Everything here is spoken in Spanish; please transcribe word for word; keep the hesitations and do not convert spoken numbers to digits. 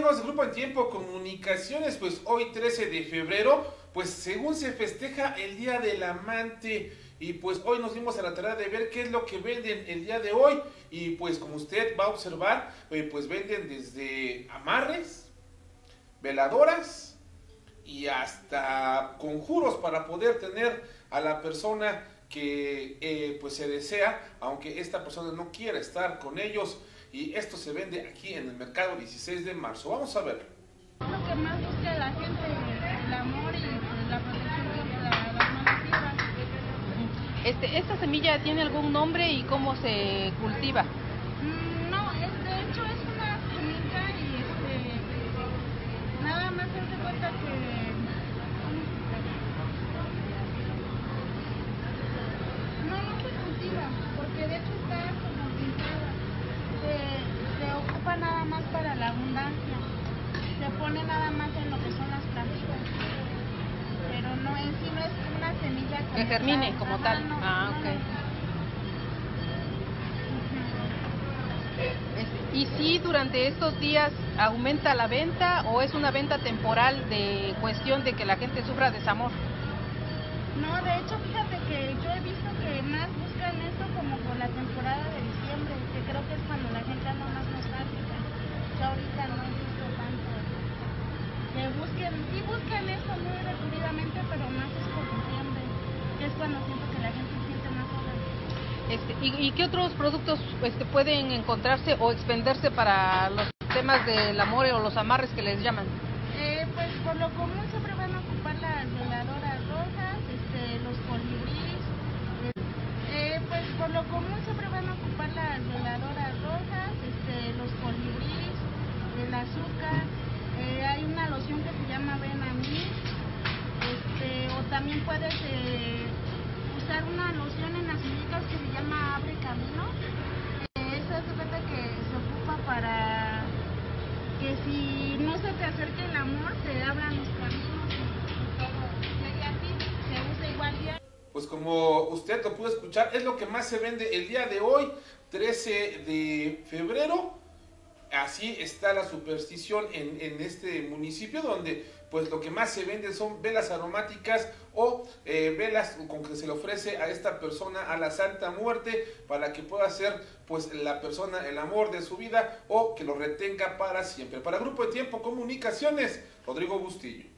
amigos de Grupo en Tiempo Comunicaciones? Pues hoy trece de febrero, pues según se festeja el Día del Amante, y pues hoy nos dimos a la tarea de ver qué es lo que venden el día de hoy, y pues como usted va a observar, eh, pues venden desde amarres, veladoras y hasta conjuros para poder tener a la persona que eh, pues se desea, aunque esta persona no quiera estar con ellos. Y esto se vende aquí en el mercado dieciséis de marzo. Vamos a ver. Lo que más busca la gente, el amor y pues, la protección contra la, las malas vibras. Este, ¿Esta semilla tiene algún nombre y cómo se cultiva? Mm, no, es, de hecho es una semilla y este, nada más se hace cuenta que no, no se cultiva, porque de hecho está como pintada. Se, se ocupa nada más para la abundancia, se pone nada más en lo que son las plantitas, pero no en sí no es una semilla como que germine tal. como Ajá, tal. no, Ah, no, ok. no. Este, ¿Y si durante estos días aumenta la venta o es una venta temporal de cuestión de que la gente sufra desamor? No, de hecho, fíjate que yo he visto que más buscan esto como por la temporada de diciembre, que creo que es cuando la gente anda más nostálgica. Yo ahorita no he visto tanto que busquen, sí buscan esto muy recurridamente, pero más es por diciembre, que es cuando siento que la gente se siente más sola. Este, ¿y, ¿Y qué otros productos este, pueden encontrarse o expenderse para los temas del amor o los amarres que les llaman? Eh, pues por lo común siempre van a ocupar las veladoras rojas, este, los colibríes. Eh, pues por lo común siempre van a ocupar las veladoras rojas, este, los colibríes, el azúcar. Eh, hay una loción que se llama Ven a mí, este, o también puedes eh, usar una loción en las muñecas que se llama Abre Camino. Eh, esa es de que se ocupa para que si no se te acerque el amor, te abran los caminos y todo. Y así se usa igual día. Pues como usted lo pudo escuchar, es lo que más se vende el día de hoy, trece de febrero. Así está la superstición en, en este municipio, donde pues lo que más se vende son velas aromáticas o eh, velas con que se le ofrece a esta persona a la Santa Muerte para que pueda ser pues la persona el amor de su vida o que lo retenga para siempre. Para Grupo de Tiempo Comunicaciones, Rodrigo Bustillo.